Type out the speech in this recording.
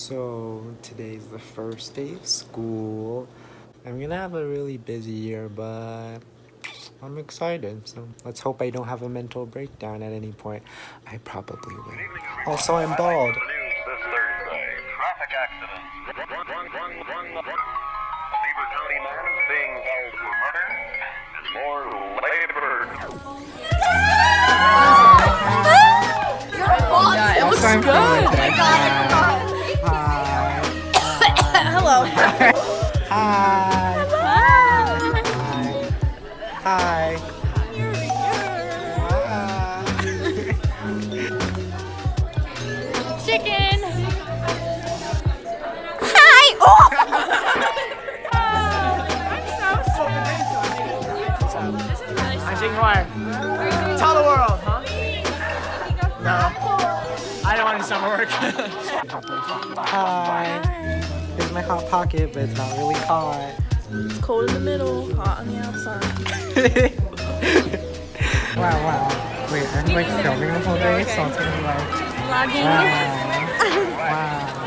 So today's the first day of school. I'm gonna have a really busy year, but I'm excited. So let's hope I don't have a mental breakdown at any point. I probably will. Also, I'm bald. This Thursday, traffic accidents. A Beaver County man is being held for murder and more labor. Yeah, it looks good. Oh my god, I forgot. Hello. Hi. Hi. Chicken. Hi. Oh. I'm Chicken Wire. Tell the world, huh? No. I don't want to do summer work. Hi. Here's my hot pocket, but it's not really hot. It's cold in the middle, hot on the outside. Wow. Wait, I'm like filming the whole day, so it's gonna be like... Vlogging. Wow.